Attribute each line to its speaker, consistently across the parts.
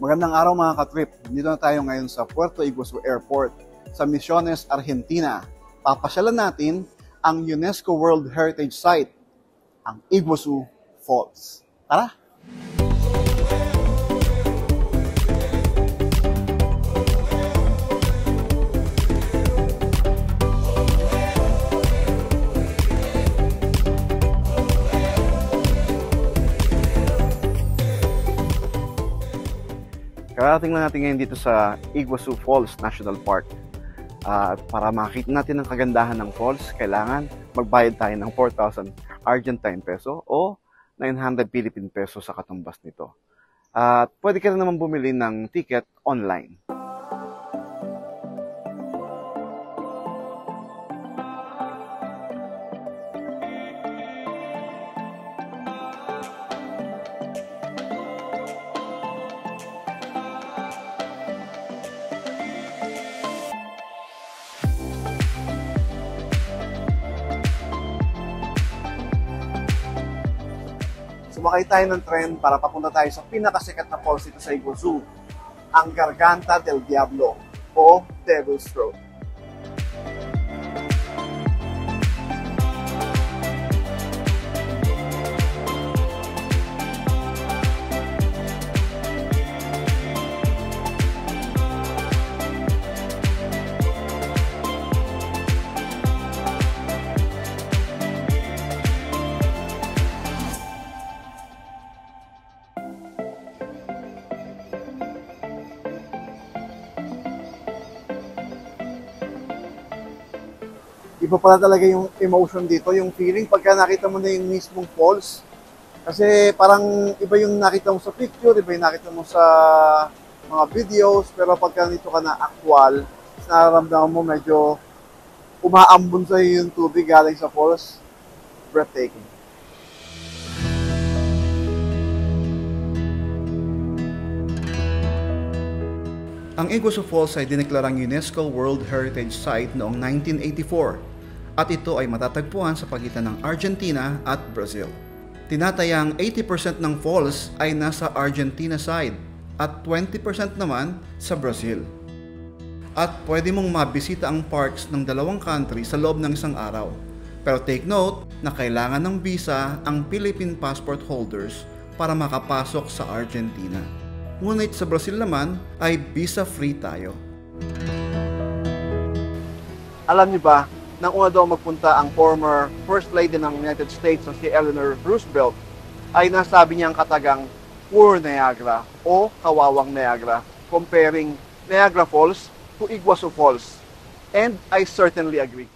Speaker 1: Magandang araw mga katrip. Dito na tayo ngayon sa Puerto Iguazu Airport sa Misiones, Argentina. Papasyalan natin ang UNESCO World Heritage Site, ang Iguazu Falls. Tara! Karating lang natin ngayon dito sa Iguazu Falls National Park. Para makita natin ang kagandahan ng falls, kailangan magbayad tayo ng 4,000 Argentine peso o 900 Philippine peso sa katumbas nito. At pwede ka rin naman bumili ng ticket online. Sumakay tayo ng tren para papunta tayo sa pinakasikat na falls dito sa Iguazu, ang Garganta del Diablo o Devil's Throat. Iba pala talaga yung emotion dito, yung feeling pagka nakita mo na yung mismong falls. Kasi parang iba yung nakita mo sa picture, iba yung nakita mo sa mga videos, pero pagka nito ka na actual, nararamdaman mo medyo umaambon sa'yo yung tubig galing sa falls. Breathtaking. Ang Iguazu Falls ay dineklarang UNESCO World Heritage Site noong 1984 at ito ay matatagpuan sa pagitan ng Argentina at Brazil. Tinatayang 80% ng falls ay nasa Argentina side at 20% naman sa Brazil. At pwede mong mabisita ang parks ng dalawang country sa loob ng isang araw. Pero take note na kailangan ng visa ang Philippine passport holders para makapasok sa Argentina. Ngunit sa Brazil naman ay visa-free tayo. Alam niyo ba, nang una daw magpunta ang former First Lady ng United States na si Eleanor Roosevelt, ay nasabi niya ang katagang Poor Niagara o Kawawang Niagara, comparing Niagara Falls to Iguazu Falls. And I certainly agree.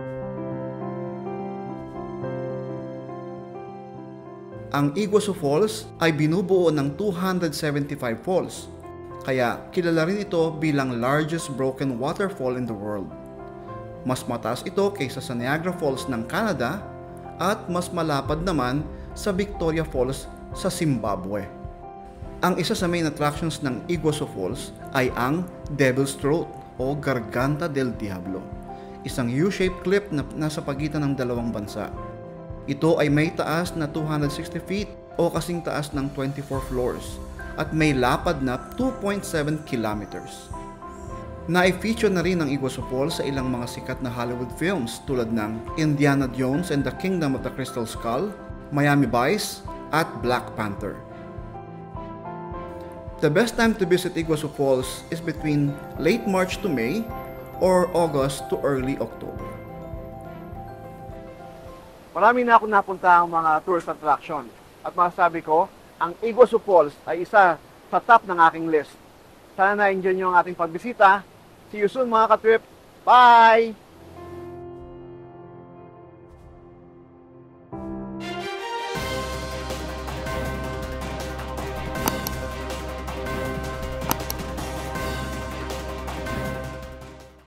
Speaker 1: Ang Iguazu Falls ay binubuo ng 275 falls, kaya kilala rin ito bilang largest broken waterfall in the world. Mas mataas ito kaysa sa Niagara Falls ng Canada at mas malapad naman sa Victoria Falls sa Zimbabwe. Ang isa sa main attractions ng Iguazu Falls ay ang Devil's Throat o Garganta del Diablo, isang U-shaped cliff na nasa pagitan ng dalawang bansa. Ito ay may taas na 260 feet o kasing taas ng 24 floors at may lapad na 2.7 kilometers. Na-feature na rin ang Iguazu Falls sa ilang mga sikat na Hollywood films tulad ng Indiana Jones and the Kingdom of the Crystal Skull, Miami Vice, at Black Panther. The best time to visit Iguazu Falls is between late March to May or August to early October. Marami na akong napunta ang mga tourist attraction at masasabi ko, ang Iguazu Falls ay isa sa top ng aking list. Sana na-enjoy nyo ang ating pagbisita. See you soon mga ka-trip. Bye!